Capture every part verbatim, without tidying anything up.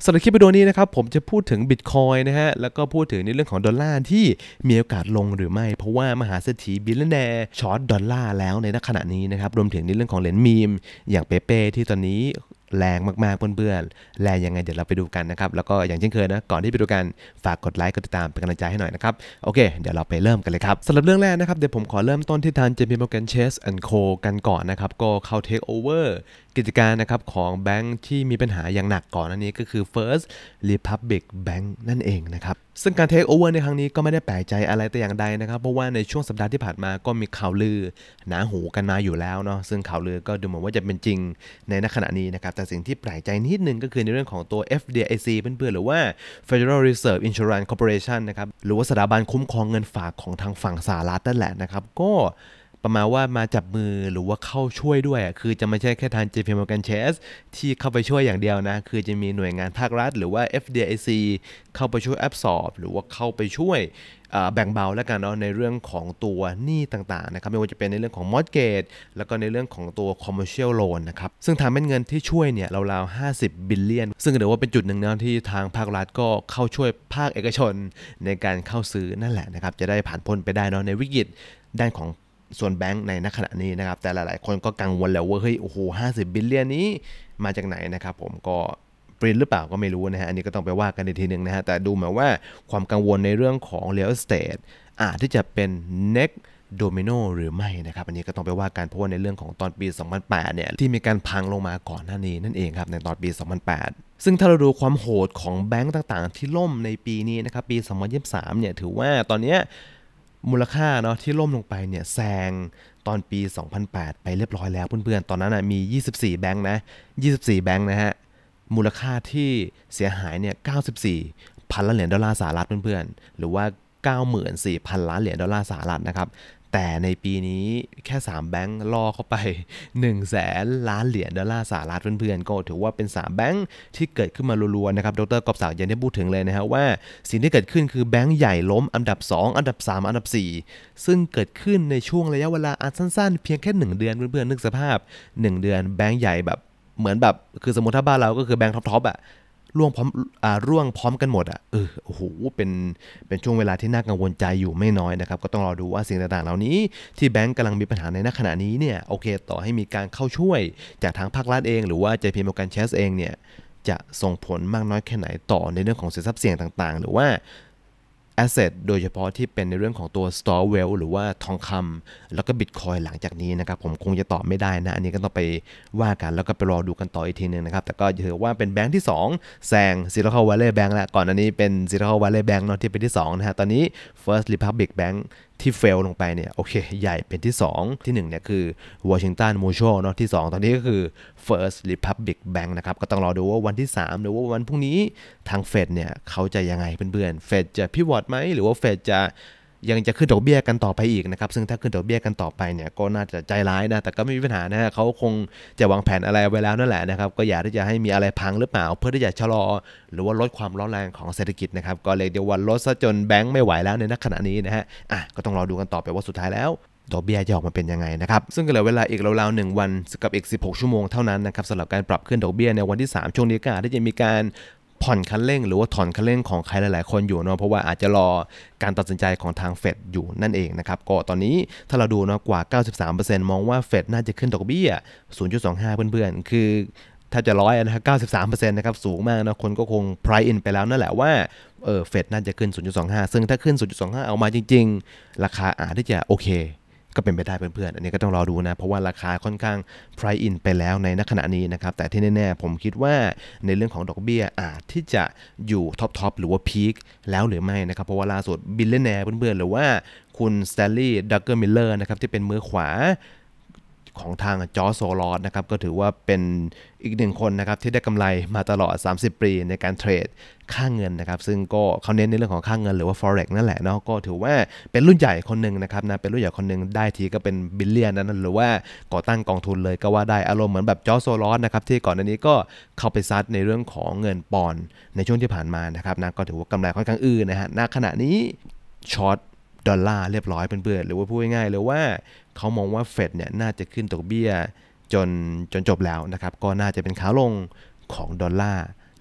สำหรับคลิปวิดีโอนี้นะครับผมจะพูดถึง Bitcoin นะฮะแล้วก็พูดถึงในเรื่องของดอลลาร์ที่มีโอกาสลงหรือไม่เพราะว่ามหาเศรษฐีบิลเลนแนร์ช็อตดอลลาร์แล้วในขณะนี้นะครับรวมถึงในเรื่องของเหรียญมีมอย่างเปเป้ที่ตอนนี้แรงมากๆเพื่อนๆแรงยังไงเดี๋ยวเราไปดูกันนะครับแล้วก็อย่างเช่นเคยนะก่อนที่ไปดูกันฝากกดไลค์กดติดตามเป็นกำลังใจให้หน่อยนะครับโอเคเดี๋ยวเราไปเริ่มกันเลยครับสำหรับเรื่องแรกนะครับเดี๋ยวผมขอเริ่มต้นที่ทาง เจ พี Morgan Chase แอนด์ Co กันก่อนนะครับก็เข้า Take Over กิจการนะครับของแบงค์ที่มีปัญหาอย่างหนักก่อนอันนี้ก็คือ First Republic Bank นั่นเองนะครับซึ่งการ Take Over ในครั้งนี้ก็ไม่ได้แปลกใจอะไรแต่อย่างใดนะครับเพราะว่าในช่วงสัปดาห์ที่ผ่านมาก็มีข่าวลือหนาหูกันมาอยู่แล้วเนาะซึ่งข่าวลือก็ดูเหมือนว่าจะเป็นจริงในณขณะนี้นะครับแต่สิ่งที่แปลกใจนิดนึงก็คือในเรื่องของตัว เอฟ ดี ไอ ซี เพื่อนๆหรือว่า Federal Reserve Insurance Corporation นะครับหรือว่าสถาบันคุ้มครองเงินฝากของทางฝั่งสหรัฐนั่นแหละนะครับก็ประมาณว่ามาจับมือหรือว่าเข้าช่วยด้วยคือจะไม่ใช่แค่ทาง เจ พี Morgan Chase ที่เข้าไปช่วยอย่างเดียวนะคือจะมีหน่วยงานภาครัฐหรือว่า เอฟ ดี ไอ ซี เข้าไปช่วย absorb หรือว่าเข้าไปช่วยแบ่งเบาแล้วกันเนาะในเรื่องของตัวหนี้ต่างๆนะครับไม่ว่าจะเป็นในเรื่องของ mortgage แล้วก็ในเรื่องของตัว commercial loan นะครับซึ่งทางเป็นเงินที่ช่วยเนี่ยราวๆห้าสิบบิลเลียนซึ่งถือว่าเป็นจุดหนึ่งนะที่ทางภาครัฐก็เข้าช่วยภาคเอกชนในการเข้าซื้อนั่นแหละนะครับจะได้ผ่านพ้นไปได้เนาะในวิกฤตด้านของส่วนแบงค์ในณขณะนี้นะครับแต่หลายๆคนก็กังวลแล้วว่าเฮ้ยโอ้โหห้าสิบบิลเลียนนี้มาจากไหนนะครับผมก็ปรินหรือเปล่าก็ไม่รู้นะฮะอันนี้ก็ต้องไปว่ากันอีกทีนึงนะฮะแต่ดูเหมือนว่าความกังวลในเรื่องของ real estate อาจที่จะเป็น next domino หรือไม่นะครับอันนี้ก็ต้องไปว่ากันเพราะว่าในเรื่องของตอนปีสองพันแปดเนี่ยที่มีการพังลงมาก่อนหน้านี้นั่นเองครับในตอนปีสองพันแปดซึ่งถ้าเราดูความโหดของแบงก์ต่างๆที่ล่มในปีนี้นะครับปีสองพันยี่สิบสามเนี่ยถือว่าตอนนี้มูลค่าเนาะที่ล่มลงไปเนี่ยแซงตอนปีสองพันแปดไปเรียบร้อยแล้วเพื่อนๆตอนนั้นนะมียี่สิบสี่แบงก์นะยี่สิบสี่แบงก์นะฮะมูลค่าที่เสียหายเนี่ยเก้าสิบสี่พันล้านเหรียญดอลลาร์สหรัฐเพื่อนๆหรือว่า เก้าหมื่นสี่พัน ล้านเหรียญดอลลาร์สหรัฐนะครับแต่ในปีนี้แค่สามแบงก์ล่อเข้าไป หนึ่งแสน ล้านเหรียญดอลลาร์สหรัฐเพื่อนๆก็ถือว่าเป็นสามแบงก์ที่เกิดขึ้นมารัวๆนะครับดร.กอบศักดิ์ยังได้พูดถึงเลยนะฮะว่าสิ่งที่เกิดขึ้นคือแบงก์ใหญ่ล้มอันดับสองอันดับสามอันดับสี่ซึ่งเกิดขึ้นในช่วงระยะเวลาอันสั้นๆเพียงแค่หนึ่งเดือนเพื่อนๆนึกสภาพหนึ่งเดือนแบงก์ใหญ่แบบเหมือนแบบคือสมมติถ้าบ้านเราก็คือแบงก์ท็อปๆอ่ะร่วงพร้อมอ่าร่วงพร้อมกันหมดอ่ะเออโอ้โหเป็นเป็นช่วงเวลาที่น่ากังวลใจอยู่ไม่น้อยนะครับก็ต้องรอดูว่าสิ่งต่างๆเหล่านี้ที่แบงก์กำลังมีปัญหาในณขณะนี้เนี่ยโอเคต่อให้มีการเข้าช่วยจากทางภาครัฐเองหรือว่า เจ พี Morgan Chase เองเนี่ยจะส่งผลมากน้อยแค่ไหนต่อในเรื่องของสินทรัพย์เสี่ยงต่างๆหรือว่าasset โดยเฉพาะที่เป็นในเรื่องของตัว store wealth หรือว่าทองคำแล้วก็ Bitcoin หลังจากนี้นะครับผมคงจะตอบไม่ได้นะอันนี้ก็ต้องไปว่ากันแล้วก็ไปรอดูกันต่ออีกทีนึงนะครับแต่ก็ถือว่าเป็นแบงค์ที่สองแซง Silicon Valley Bank แล้วก่อนอันนี้เป็น Silicon Valley Bank เนาะที่เป็นที่สองนะฮะตอนนี้ First Republic Bank ที่เฟลลงไปเนี่ยโอเคใหญ่เป็นที่สองที่หนึ่งเนี่ยคือ Washington Mutual เนาะที่สองตอนนี้ก็คือ First Republic Bank นะครับก็ต้องรอดูว่าวันที่สามหรือว่าวันพรุ่งนี้ทางเฟดเนี่ยเขาจะยังไงเพื่อนๆเฟดจะพิวอตไหมหรือว่าเฟดจะยังจะขึ้นดอกเบี้ยกันต่อไปอีกนะครับซึ่งถ้าขึ้นดอกเบี้ยกันต่อไปเนี่ยก็น่าจะใจร้ายนะแต่ก็ไม่มีปัญหานะฮะเขาคงจะวางแผนอะไรไว้แล้วนั่นแหละนะครับก็อยากที่จะให้มีอะไรพังหรือเปล่าเพื่อที่จะชะลอหรือว่าลดความร้อนแรงของเศรษฐกิจนะครับก็เลยเดี๋ยววันลดซะจนแบงค์ไม่ไหวแล้วในณขณะนี้นะฮะอ่ะก็ต้องรอดูกันต่อไปว่าสุดท้ายแล้วดอกเบี้ยจะออกมาเป็นยังไงนะครับซึ่งก็เหลือเวลาอีกราวๆหนึ่งวันกับอีกสิบหกชั่วโมงเท่านั้นนะครับสำหรับการปรับขึ้นดอกเบี้ยในวันที่สามช่วงนี้ก็อาจจะมีการผ่อนคันเร่งหรือว่าถอนคันเร่งของใครหลายๆคนอยู่เนาะเพราะว่าอาจจะรอการตัดสินใจของทางเฟดอยู่นั่นเองนะครับก็ตอนนี้ถ้าเราดูเนาะกว่า เก้าสิบสามเปอร์เซ็นต์ มองว่าเฟดน่าจะขึ้นดอกเบี้ย ศูนย์จุดสองห้า เพื่อนๆคือถ้าจะร้อยนะครับ เก้าสิบสามเปอร์เซ็นต์ นะครับสูงมากนะคนก็คง price in ไปแล้วนั่นแหละว่าเออเฟดน่าจะขึ้น ศูนย์จุดสองห้า ซึ่งถ้าขึ้น ศูนย์จุดสองห้า เอามาจริงๆราคาอาจที่จะโอเคก็เป็นไปได้เพื่อนๆอันนี้ก็ต้องรอดูนะเพราะว่าราคาค่อนข้าง price in ไปแล้วในณขณะนี้นะครับแต่ที่แน่ๆผมคิดว่าในเรื่องของดอกเบี้ยอาจที่จะอยู่ท็อปทอปหรือว่าพีคแล้วหรือไม่นะครับเพราะว่าล่าสุดบิลเลนแนร์เพื่อนๆหรือว่าคุณสแตนลีย์ดักเกอร์มิลเลอร์นะครับที่เป็นมือขวาของทางจอร์จโซลอสนะครับก็ถือว่าเป็นอีกหนึ่งคนนะครับที่ได้กำไรมาตลอดสามสิบปีในการเทรดค่าเงินนะครับซึ่งก็เขาเน้นในเรื่องของค่าเงินหรือว่า forex นั่นแหละเนาะก็ถือว่าเป็นรุ่นใหญ่คนหนึ่งนะครับนะเป็นรุ่นใหญ่คนหนึ่งได้ทีก็เป็นบิลเลียนนั้นหรือว่าก่อตั้งกองทุนเลยก็ว่าได้อารมณ์เหมือนแบบจอร์จโซลอสนะครับที่ก่อนหน้านี้ก็เข้าไปซัดในเรื่องของเงินปอนด์ในช่วงที่ผ่านมานะครับนะก็ถือว่ากำไรค่อนข้างอื้อนะฮะณขณะนี้ช็อตดอลลาร์เรียบร้อยเพื่อนๆหรือว่าพูดง่ายๆเลยว่าเขามองว่าเฟดเนี่ยน่าจะขึ้นดอกเบี้ยจนจนจบแล้วนะครับก็น่าจะเป็นขาลงของดอลลาร์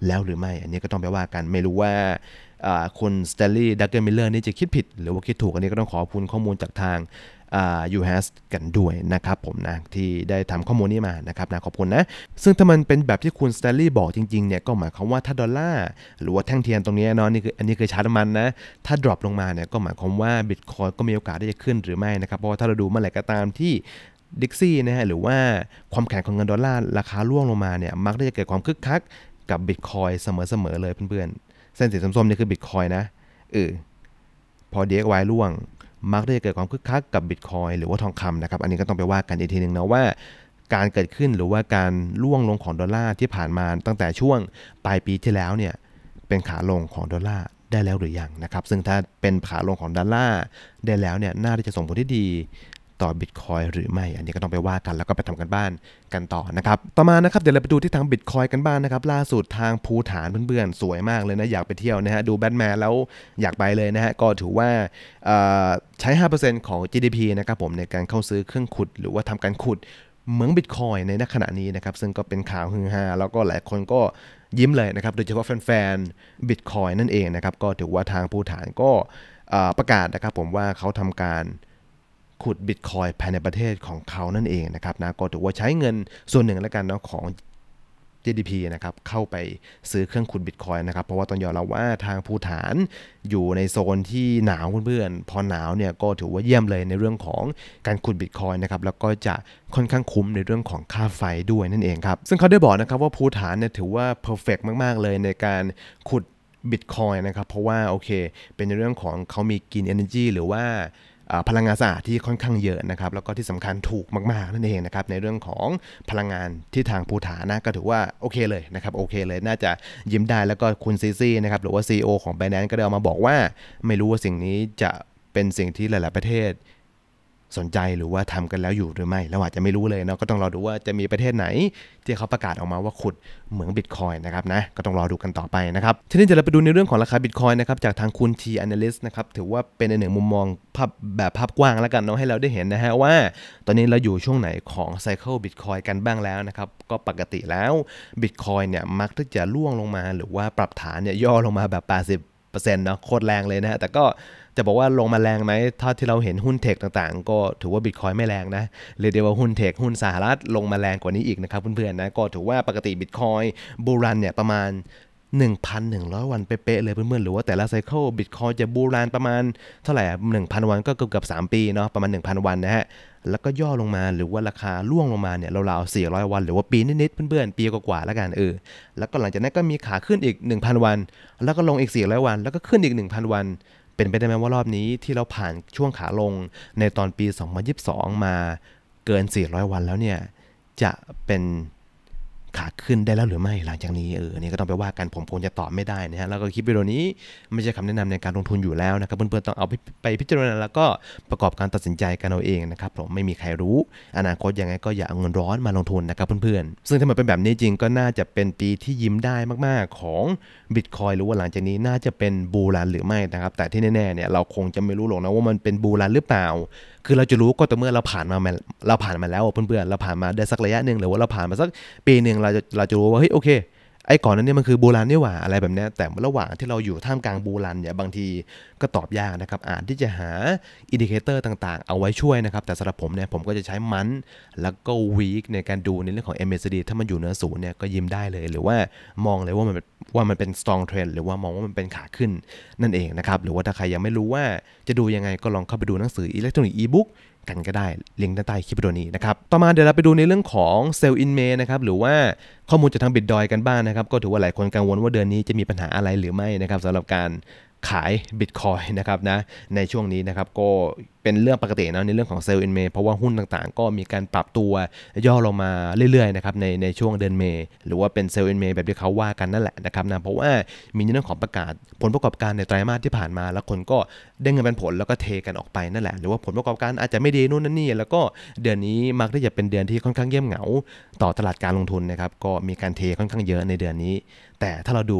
แล้วหรือไม่อันนี้ก็ต้องไปว่ากันไม่รู้ว่าคุณสเตลลี่ดักเกอร์มิลเลอร์นี่จะคิดผิดหรือว่าคิดถูกอันนี้ก็ต้องขอขอบคุณข้อมูลจากทางยู เอช กันด้วยนะครับผมนะที่ได้ทำข้อมูลนี้มานะครับนะขอบคุณนะซึ่งถ้ามันเป็นแบบที่คุณสเตลลี่บอกจริงๆเนี่ยก็หมายความว่าถ้าดอลลาร์หรือว่าแท่งเทียนตรงนี้เนาะนี่คืออันนี้คือชาร์ตมันนะถ้าดรอปลงมาเนี่ยก็หมายความว่าบิตคอยก็มีโอกาสที่จะขึ้นหรือไม่นะครับเพราะว่าถ้าเราดูเมื่อไหร่ก็ตามที่ดิกซี่นะฮะหรือว่าความแข็งของเงินดอลลาร์ราคาร่วงลงมาเนี่ยมักจะเกิดความคึกคักกับบิตคอยเสมอๆเลยเพื่อนๆเส้นสีส้มๆนี่คือบิตคอยนะเออพอ ดี เอ็กซ์ วาย ร่วงมักจะเกิดความคึกคักกับบิตคอยหรือว่าทองคำนะครับอันนี้ก็ต้องไปว่ากันอีกทีนึงนะว่าการเกิดขึ้นหรือว่าการร่วงลงของดอลลาร์ที่ผ่านมาตั้งแต่ช่วงปลายปีที่แล้วเนี่ยเป็นขาลงของดอลลาร์ได้แล้วหรือยังนะครับซึ่งถ้าเป็นขาลงของดอลลาร์ได้แล้วเนี่ยน่าจะส่งผลที่ดีต่อ Bitcoin หรือไม่อันนี้ก็ต้องไปว่ากันแล้วก็ไปทำกันบ้านกันต่อนะครับต่อมานะครับเดี๋ยวเราไปดูที่ทาง Bitcoin กันบ้าง น, นะครับล่าสุดทางภูฐานเพื่อนๆสวยมากเลยนะอยากไปเที่ยวนะฮะดูแบทแมนแล้วอยากไปเลยนะฮะก็ถือว่าใช้ ห้าเปอร์เซ็นต์ ของ จี ดี พี นะครับผมในการเข้าซื้อเครื่องขุดหรือว่าทำการขุดเหมือง Bitcoin ในขณะนี้นะครับซึ่งก็เป็นข่าวฮือฮาแล้วก็หลายคนก็ยิ้มเลยนะครับโดยเฉพาะแฟนๆ Bitcoin นั่นเองนะครับก็ถือว่าทางภูฐานก็ประกาศนะครับผมว่าเขาทำการขุด Bitcoin ภายในประเทศของเขานั่นเองนะครับนะก็ถือว่าใช้เงินส่วนหนึ่งแล้วกันเนาะของ จี ดี พี นะครับเข้าไปซื้อเครื่องขุด Bitcoin นะครับเพราะว่าต้องยอมรับว่าทางภูฐานอยู่ในโซนที่หนาวเพื่อนๆพอหนาวเนี่ยก็ถือว่าเยี่ยมเลยในเรื่องของการขุด Bitcoin นะครับแล้วก็จะค่อนข้างคุ้มในเรื่องของค่าไฟด้วยนั่นเองครับซึ่งเขาได้บอกนะครับว่าภูฐานเนี่ยถือว่า perfect มากๆเลยในการขุด Bitcoin นะครับเพราะว่าโอเคเป็นในเรื่องของเขามี Green Energy หรือว่าพลังงานสะอาดที่ค่อนข้างเยอะนะครับแล้วก็ที่สำคัญถูกมากๆนั่นเองนะครับในเรื่องของพลังงานที่ทางภูฐานนะก็ถือว่าโอเคเลยนะครับโอเคเลยน่าจะยิ้มได้แล้วก็คุณซีซีนะครับหรือว่า ซี อี โอ ของ Binance ก็ได้ออกมาบอกว่าไม่รู้ว่าสิ่งนี้จะเป็นสิ่งที่หลายๆประเทศสนใจหรือว่าทำกันแล้วอยู่หรือไม่เราอาจจะไม่รู้เลยเนาะก็ต้องรอดูว่าจะมีประเทศไหนที่เขาประกาศออกมาว่าขุดเหมือง Bitcoin นะครับนะก็ต้องรอดูกันต่อไปนะครับทีนี้จะเราไปดูในเรื่องของราคา Bitcoin นะครับจากทางคุณ T Analyst นะครับถือว่าเป็นในหนึ่งมุมมองภาพแบบภาพกว้างแล้วกันเนาะให้เราได้เห็นนะฮะว่าตอนนี้เราอยู่ช่วงไหนของไซเคิล Bitcoin กันบ้างแล้วนะครับก็ปกติแล้ว Bitcoin เนี่ยมักจะล่วงลงมาหรือว่าปรับฐานเนี่ยย่อลงมาแบบ แปดสิบเปอร์เซ็นต์ เนาะโคตรแรงเลยนะฮะแต่ก็จะบอกว่าลงมาแรงไหมถ้าที่เราเห็นหุ้นเทคต่างๆก็ถือว่า Bitcoin ไม่แรงนะเรียกได้ว่าหุ้นเทคหุ้นสหรัฐลงมาแรงกว่านี้อีกนะครับเพื่อนๆนะก็ถือว่าปกติ Bitcoin บูรันเนี่ยประมาณ หนึ่งพันหนึ่งร้อย วันเป๊ะๆเลยเพื่อนๆหรือว่าแต่ละไซเคิล Bitcoin จะบูรันประมาณเท่าไหร่ หนึ่งพัน วันก็เกือบๆสามปีเนาะประมาณ หนึ่งพัน วันนะฮะแล้วก็ย่อลงมาหรือว่าราคาล่วงลงมาเนี่ยราวๆสี่ร้อยวันหรือว่าปีนิดๆเพื่อนๆปีกว่าๆแล้วกันเออแล้วก็หลังจากนั้นก็มีขาขึ้นอีก หนึ่งพัน วันแล้วก็ลงอีกสี่ร้อยวันแล้วก็ขึ้นอีก หนึ่งพัน วันเป็นไปได้ไหมว่ารอบนี้ที่เราผ่านช่วงขาลงในตอนปีสองพันยี่สิบสองมาเกินสี่ร้อยวันแล้วเนี่ยจะเป็นขาขึ้นได้แล้วหรือไม่หลังจากนี้เออนี่ก็ต้องไปว่ากันผมคงจะตอบไม่ได้นะฮะแล้วก็คลิปวิดีโอนี้ไม่ใช่คำแนะนำในการลงทุนอยู่แล้วนะครับเพื่อนๆต้องเอาไปพิจารณาแล้วก็ประกอบการตัดสินใจกันเอาเองนะครับผมไม่มีใครรู้อนาคตยังไงก็อย่าเอาเงินร้อนมาลงทุนนะครับเพื่อนๆซึ่งถ้ามันเป็นแบบนี้จริงก็น่าจะเป็นปีที่ยิ้มได้มากๆของ Bitcoin หรือว่าหลังจากนี้น่าจะเป็นบูรันหรือไม่นะครับแต่ที่แน่ๆเนี่ยเราคงจะไม่รู้หรอกนะว่ามันเป็นบูรันหรือเปล่าคือเราจะรู้ก็ต่อเมื่อเราผ่านมาเราผ่านมาแล้วเพื่อนๆเราผ่านมาได้สักระยะนึงหรือว่าเราผ่านมาสักปีนึงเราจะเราจะรู้ว่าเฮ้ยโอเคไอ้ก่อนนั้นเนี่ยมันคือบูรันนี่หว่าอะไรแบบนี้แต่ระหว่างที่เราอยู่ท่ามกลางบูรันเนี่ยบางทีก็ตอบยากนะครับอาจที่จะหาอินดิเคเตอร์ต่างๆเอาไว้ช่วยนะครับแต่สำหรับผมเนี่ยผมก็จะใช้มันแล้วก็วีคในการดูในเรื่องของ เอ็ม เอ ซี ดี ถ้ามันอยู่เหนือศูนย์เนี่ยก็ยิ้มได้เลยหรือว่ามองเลยว่ามันว่ามันเป็น strong trend หรือว่ามองว่ามันเป็นขาขึ้นนั่นเองนะครับหรือว่าถ้าใครยังไม่รู้ว่าจะดูยังไงก็ลองเข้าไปดูหนังสืออิเล็กทรอนิกส์อีบุ๊กกันก็ได้ลิงก์ด้านใต้คลิปวิดีโอนี้นะครับต่อมาเดี๋ยวเราไปดูในเรื่องของ Sell in May นะครับหรือว่าข้อมูลจากทาง Bitdog กันบ้าง นะครับก็ถือว่าหลายคนกังวลว่าเดือนนี้จะมีปัญหาอะไรหรือไม่นะครับสำหรับการขาย Bitcoin นะครับนะในช่วงนี้นะครับก็เป็นเรื่องปกตินะในเรื่องของ Sell in May เพราะว่าหุ้นต่างๆก็มีการปรับตัวย่อลงมาเรื่อยๆนะครับในในช่วงเดือนเมษหรือว่าเป็น Sell in May แบบที่เขาว่ากันนั่นแหละนะครับนะเพราะว่ามีเรื่องของประกาศผลประกอบการในไตรมาสที่ผ่านมาแล้วคนก็ได้เงินเป็นผลแล้วก็เทกันออกไปนั่นแหละหรือว่าผลประกอบการอาจจะไม่ดีนู่นนั่นนี่แล้วก็เดือนนี้มักที่จะเป็นเดือนที่ค่อนข้างเงียบเหงาต่อตลาดการลงทุนนะครับก็มีการเทค่อนข้างเยอะในเดือนนี้แต่ถ้าเราดูโอ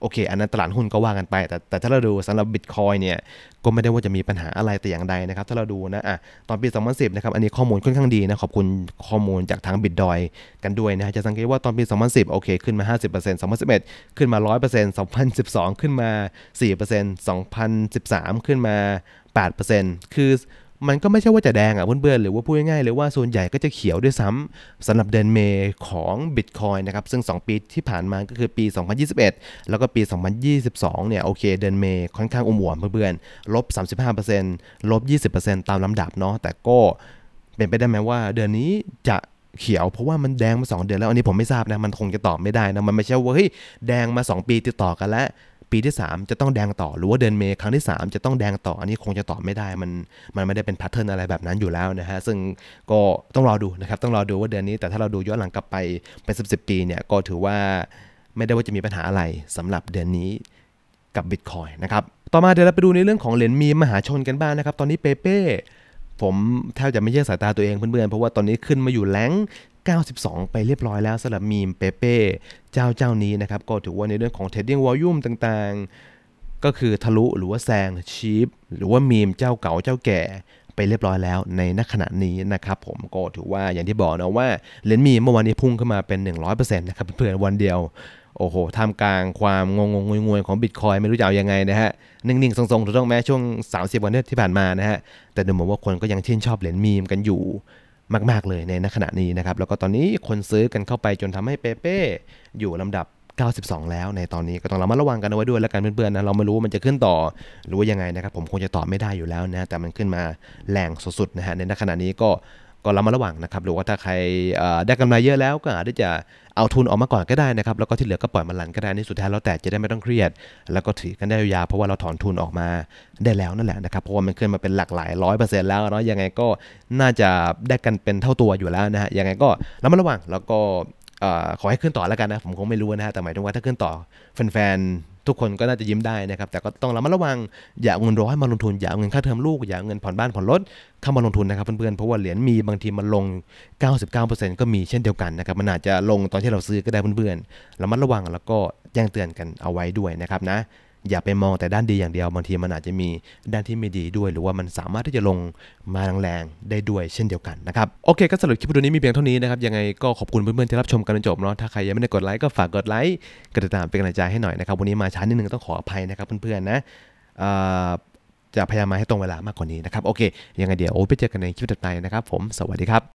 โอเคอันนั้นตลาดหุ้นก็ว่ากันไปแต่แต่ถ้าเราดูสำหรับ Bitcoin เนี่ยก็ไม่ได้ว่าจะมีปัญหาอะไรแต่อย่างใดนะครับถ้าเราดูนะอ่ะตอนปีสองพันสิบนะครับอันนี้ข้อมูลค่อนข้างดีนะขอบคุณข้อมูลจากทาง BitDoy กันด้วยนะจะสังเกตว่าตอนปีสองพันสิบโอเคขึ้นมา ห้าสิบเปอร์เซ็นต์ สองพันสิบเอ็ดขึ้นมา หนึ่งร้อยเปอร์เซ็นต์ สองพันสิบสองขึ้นมา สี่เปอร์เซ็นต์ สองพันสิบสามขึ้นมา แปดเปอร์เซ็นต์ คือมันก็ไม่ใช่ว่าจะแดงอ่ะเพื่อนๆหรือว่าพูดง่ายๆเลยว่าส่วนใหญ่ก็จะเขียวด้วยซ้ำสำหรับเดือนเมษของ Bitcoin นะครับซึ่งสองปีที่ผ่านมาก็คือปีสองพันยี่สิบเอ็ดแล้วก็ปีสองพันยี่สิบสองเนี่ยโอเคเดือนเมษค่อนข้างอุ่มหวมเพื่อนๆลบ สามสิบห้าเปอร์เซ็นต์ ลบ ยี่สิบเปอร์เซ็นต์ ตามลำดับเนาะแต่ก็เป็นไปได้ไหมว่าเดือนนี้จะเขียวเพราะว่ามันแดงมาสองเดือนแล้วอันนี้ผมไม่ทราบนะมันคงจะตอบไม่ได้นะมันไม่ใช่ว่าเฮ้ยแดงมาสองปีติดต่อกันแล้วปีที่สามจะต้องแดงต่อหรือว่าเดือนเมษครั้งที่สามจะต้องแดงต่ออันนี้คงจะตอบไม่ได้มันมันไม่ได้เป็นแพทเทิร์นอะไรแบบนั้นอยู่แล้วนะฮะซึ่งก็ต้องรอดูนะครับต้องรอดูว่าเดือนนี้แต่ถ้าเราดูย้อนหลังกลับไปเป็นสิบสิบปีเนี่ยก็ถือว่าไม่ได้ว่าจะมีปัญหาอะไรสำหรับเดือนนี้กับ Bitcoin นะครับต่อมาเดี๋ยวเราไปดูในเรื่องของเหรียญมีมมหาชนกันบ้างนะครับตอนนี้เปเป้ผมแทบจะไม่เชื่อสายตาตัวเองเพื่อนๆเพราะว่าตอนนี้ขึ้นมาอยู่แรงเก้าสิบสองไปเรียบร้อยแล้วสำหรับมีมเปเป้เจ้าเจ้านี้นะครับก็ถือว่าในเรื่องของ trading volume ต่างๆก็คือทะลุหรือว่าแซงชีฟหรือว่ามีมเจ้าเก่าเจ้าแก่ไปเรียบร้อยแล้วในณขณะนี้นะครับผมก็ถือว่าอย่างที่บอกนะว่าเหรียญมีมเมื่อวานนี้พุ่งขึ้นมาเป็น หนึ่งร้อยเปอร์เซ็นต์ นะครับเพื่อนๆวันเดียวโอ้โหท่ามกลางความงงงงวยๆของ Bitcoin ไม่รู้จะเอายังไงนะฮะนิ่งๆทรงๆถูกต้องไหมช่วงสามสิบวันที่ผ่านมานะฮะแต่ดูเหมือนว่าคนก็ยังชื่นชอบเหรียญมีมกันอยู่มากๆเลยในขณะนี้นะครับแล้วก็ตอนนี้คนซื้อกันเข้าไปจนทำให้เปเป้อยู่ลำดับเก้าสิบสองแล้วในตอนนี้ก็ต้องระมัดระวังกันเอาไว้ด้วยแล้วกันเพื่อนๆนะเราไม่รู้ว่ามันจะขึ้นต่อหรือว่ายังไงนะครับผมคงจะตอบไม่ได้อยู่แล้วนะแต่มันขึ้นมาแรงสุดๆนะฮะในขณะนี้ก็ก็ระมัดระวังนะครับหรือว่าถ้าใครได้กำไรเยอะแล้วก็อาจจะเอาทุนออกมาก่อนก็ได้นะครับแล้วก็ที่เหลือก็ปล่อยมันรันก็ได้นี่สุดท้ายแล้วแต่จะได้ไม่ต้องเครียดแล้วก็ถือกันได้ยาวเพราะว่าเราถอนทุนออกมาได้แล้วนั่นแหละนะครับเพราะว่ามันขึ้นมาเป็นหลักหลายร้อยเปอร์เซ็นต์แล้วเนาะยังไงก็น่าจะได้กันเป็นเท่าตัวอยู่แล้วนะฮะยังไงก็ระมัดระวังแล้วก็ขอให้ขึ้นต่อแล้วกันนะผมคงไม่รู้นะฮะแต่หมายถึงว่าถ้าขึ้นต่อแฟนๆทุกคนก็น่าจะยิ้มได้นะครับแต่ก็ต้องระมัดระวังอย่าเอาเงินร้อยมาลงทุนอย่าเอาเงินค่าเทอมลูกอย่าเอาเงินผ่อนบ้านผ่อนรถเข้ามาลงทุนนะครับเพื่อนๆเพราะว่าเหรียญมีบางทีมันลง เก้าสิบเก้าเปอร์เซ็นต์ ก็มีเช่นเดียวกันนะครับมันอาจจะลงตอนที่เราซื้อก็ได้เพื่อนๆระมัดระวังแล้วก็แจ้งเตือนกันเอาไว้ด้วยนะครับนะอย่าไปมองแต่ด้านดีอย่างเดียวบางทีมันอาจจะมีด้านที่ไม่ดีด้วยหรือว่ามันสามารถที่จะลงมาแรงๆได้ด้วยเช่นเดียวกันนะครับโอเคก็สรุปคลิปวิดีโอนี้มีเพียงเท่านี้นะครับยังไงก็ขอบคุณเพื่อนๆที่รับชมกันจนจบเนาะถ้าใครยังไม่ได้กดไลค์ก็ฝากกดไลค์กดติดตามเป็นกำลังใจให้หน่อยนะครับวันนี้มาช้านิดนึงต้องขออภัยนะครับเพื่อนๆนะจะพยายามมาให้ตรงเวลามากกว่านี้นะครับโอเคยังไงเดี๋ยวไปเจอกันในคลิปต่อไปนะครับผมสวัสดีครับ